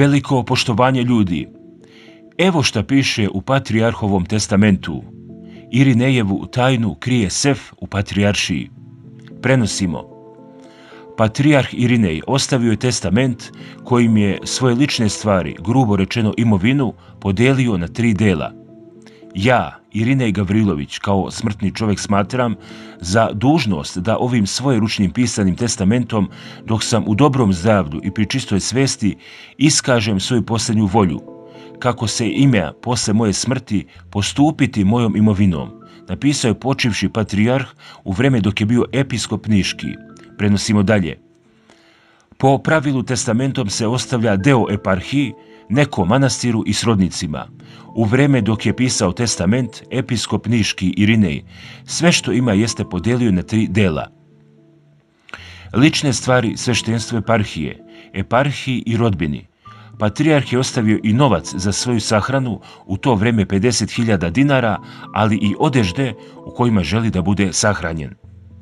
Veliko poštovanje ljudi. Evo šta piše u Patrijarhovom testamentu. Irinejevu tajnu krije Sef u Patrijaršiji. Prenosimo. Patrijarh Irinej ostavio je testament kojim je svoje lične stvari, grubo rečeno imovinu, podelio na 3 dela. Ja, Irinej Gavrilović, kao smrtni čovjek smatram za dužnost da ovim svojeručnim pisanim testamentom, dok sam u dobrom zdravlju i pri čistoj svesti, iskažem svoju posljednju volju, kako se ime posle moje smrti postupiti mojom imovinom, napisao je počivši patrijarh u vreme dok je bio episkop Niški. Prenosimo dalje. Po pravilu testamentom se ostavlja deo eparhiji, nekom manastiru i srodnicima. U vreme dok je pisao testament, episkop Niški Irinej sve što ima jeste podelio na 3 dela. Lične stvari sveštenstvo eparhije, eparhiji i rodbini. Patrijarh je ostavio i novac za svoju sahranu, u to vreme 50.000 dinara, ali i odežde u kojima želi da bude sahranjen.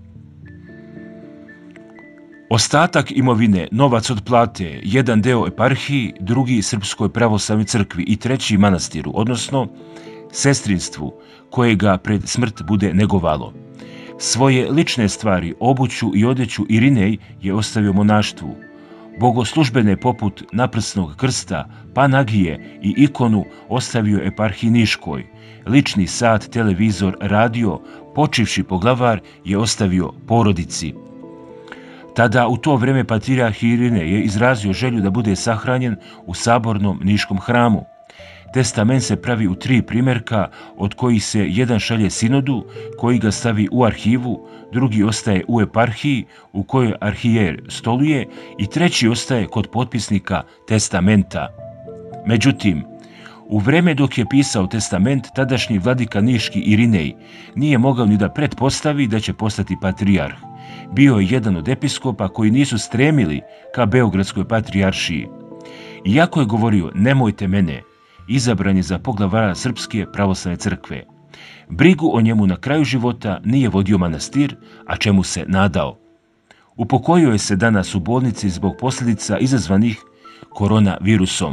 Ostatak imovine, novac od plate, jedan deo eparhiji, drugi Srpskoj pravoslavnoj crkvi i treći manastiru, odnosno sestrinstvu koje ga pred smrt bude negovalo. Svoje lične stvari, obuću i odeću Irinej je ostavio monaštvu. Bogoslužbene poput naprsnog krsta, panagije i ikonu ostavio eparhiji Niškoj. Lični sat, televizor, radio, počivši poglavar je ostavio porodici. Tada u to vreme patrijarh Irinej je izrazio želju da bude sahranjen u sabornom Niškom hramu. Testament se pravi u 3 primjerka, od kojih se jedan šalje sinodu, koji ga stavi u arhivu, drugi ostaje u eparhiji, u kojoj arhijer stoluje, i treći ostaje kod potpisnika testamenta. Međutim, u vreme dok je pisao testament, tadašnji vladika Niški Irinej nije mogao ni da pretpostavi da će postati patrijarh. Bio je jedan od episkopa koji nisu stremili ka Beogradskoj patrijaršiji. Iako je govorio nemojte mene, izabran je za poglavara Srpske pravoslavne crkve. Brigu o njemu na kraju života nije vodio manastir, a čemu se nadao. Upokojio je se danas u bolnici zbog posljedica izazvanih koronavirusom.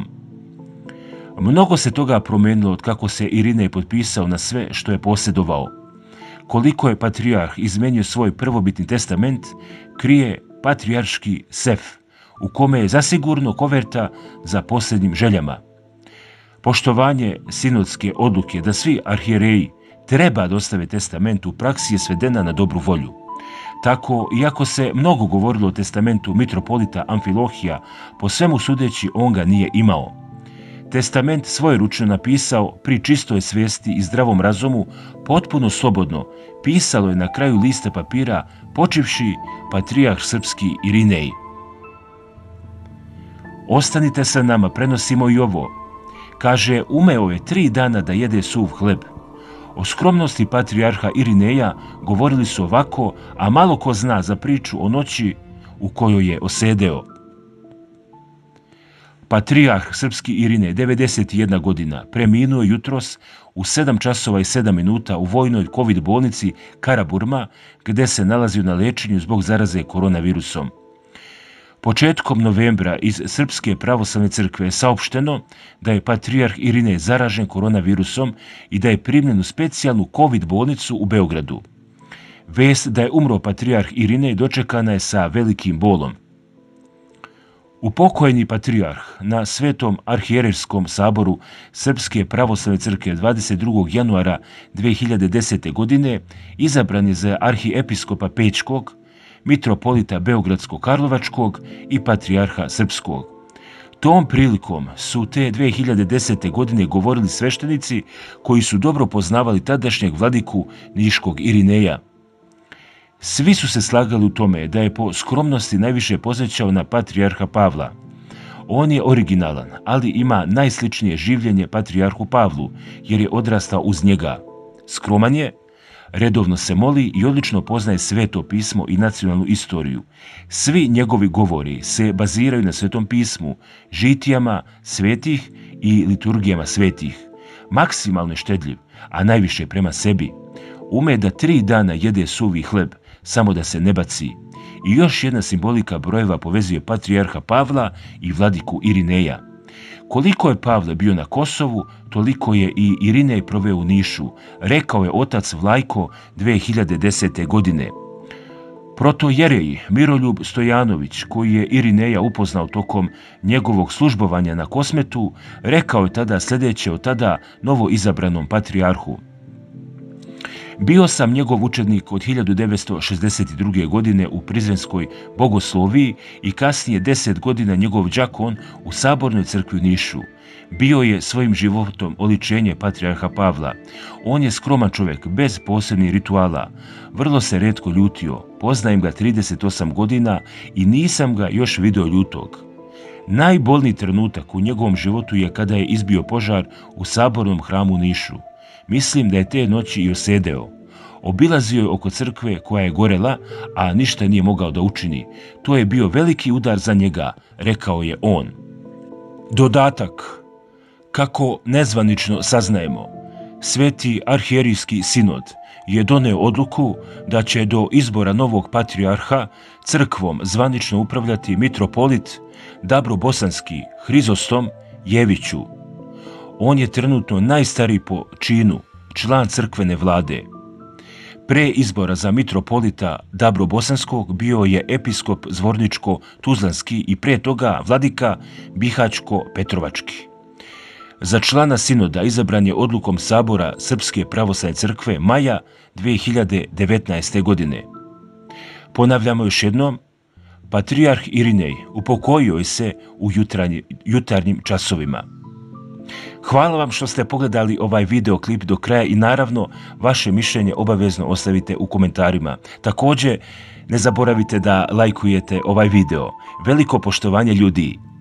Mnogo se toga promenilo od kako se Irinej potpisao na sve što je posjedovao. Koliko je patrijarh izmenio svoj prvobitni testament, krije patrijarški sef, u kome je zasigurno koverta za posljednjim željama. Poštovanje sinodske odluke da svi arhijereji treba dostave testament u praksi je svedena na dobru volju. Tako, iako se mnogo govorilo o testamentu mitropolita Amfilohija, po svemu sudeći on ga nije imao. Testament svojeručno napisao pri čistoj svijesti i zdravom razumu, potpuno slobodno, pisalo je na kraju lista papira, počivši patrijarh srpski Irinej. Ostanite sa nama, prenosimo i ovo. Kaže, umeo je 3 dana da jede suv hleb. O skromnosti patrijarha Irineja govorili su ovako, a malo ko zna za priču o noći u kojoj je osedeo. Patrijarh srpski Irinej, 91 godina, preminuo jutros u 7 časova i 7 minuta u vojnoj COVID bolnici Karaburma, gdje se nalazio na liječenju zbog zaraze koronavirusom. Početkom novembra iz Srpske pravoslavne crkve je saopšteno da je patrijarh Irinej zaražen koronavirusom i da je primljen u specijalnu COVID bolnicu u Beogradu. Vest da je umro patrijarh Irinej dočekana je sa velikim bolom. Upokojeni patrijarh na Svetom arhijerejskom saboru Srpske pravoslavne crkve 22. januara 2010. godine izabran je za arhiepiskopa Pećkog, mitropolita Beogradsko-Karlovačkog i patrijarha Srpskog. Tom prilikom su te 2010. godine govorili sveštenici koji su dobro poznavali tadašnjeg vladiku Niškog Irineja. Svi su se slagali u tome da je po skromnosti najviše podsjećao na patrijarha Pavla. On je originalan, ali ima najsličnije življenje patrijarhu Pavlu, jer je odrastao uz njega. Skroman je, redovno se moli i odlično poznaje Sveto pismo i nacionalnu istoriju. Svi njegovi govori se baziraju na Svetom pismu, žitijama svetih i liturgijama svetih. Maksimalno je štedljiv, a najviše prema sebi. Ume da 3 dana jede suvi hleb, samo da se ne baci. I još jedna simbolika brojeva povezuje patrijarha Pavla i vladiku Irineja. Koliko je Pavle bio na Kosovu, toliko je i Irinej proveo u Nišu, rekao je otac Vlajko 2010. godine. Protojerej Miroljub Stojanović, koji je Irineja upoznao tokom njegovog službovanja na Kosmetu, rekao je tada sljedeće o tada novo izabranom patrijarhu. Bio sam njegov učenik od 1962. godine u Prizrenskoj bogosloviji i kasnije 10 godina njegov đakon u Sabornoj crkvi u Nišu. Bio je svojim životom oličenje patrijarha Pavla. On je skroman čovjek, bez posebnih rituala. Vrlo se retko ljutio. Poznajem ga 38 godina i nisam ga još vidio ljutog. Najbolniji trenutak u njegovom životu je kada je izbio požar u Sabornom hramu u Nišu. Mislim da je te noći i osedeo. Obilazio je oko crkve koja je gorela, a ništa nije mogao da učini. To je bio veliki udar za njega, rekao je on. Dodatak. Kako nezvanično saznajemo, Sveti arhijerijski sinod je doneo odluku da će do izbora novog patrijarha crkvom zvanično upravljati mitropolit Dabrobosanski Hrizostom Jeviću. On je trenutno najstariji po činu, član crkvene vlade. Pre izbora za mitropolita Dabrobosanskog bio je episkop Zvorničko-Tuzlanski i pre toga vladika Bihaćko-Petrovački. Za člana sinoda izabran je odlukom Sabora Srpske pravoslavne crkve maja 2019. godine. Ponavljamo još jednom, patrijarh Irinej upokojio se u jutarnjim časovima. Hvala vam što ste pogledali ovaj videoklip do kraja i naravno vaše mišljenje obavezno ostavite u komentarima. Također ne zaboravite da lajkujete ovaj video. Veliko poštovanje ljudi!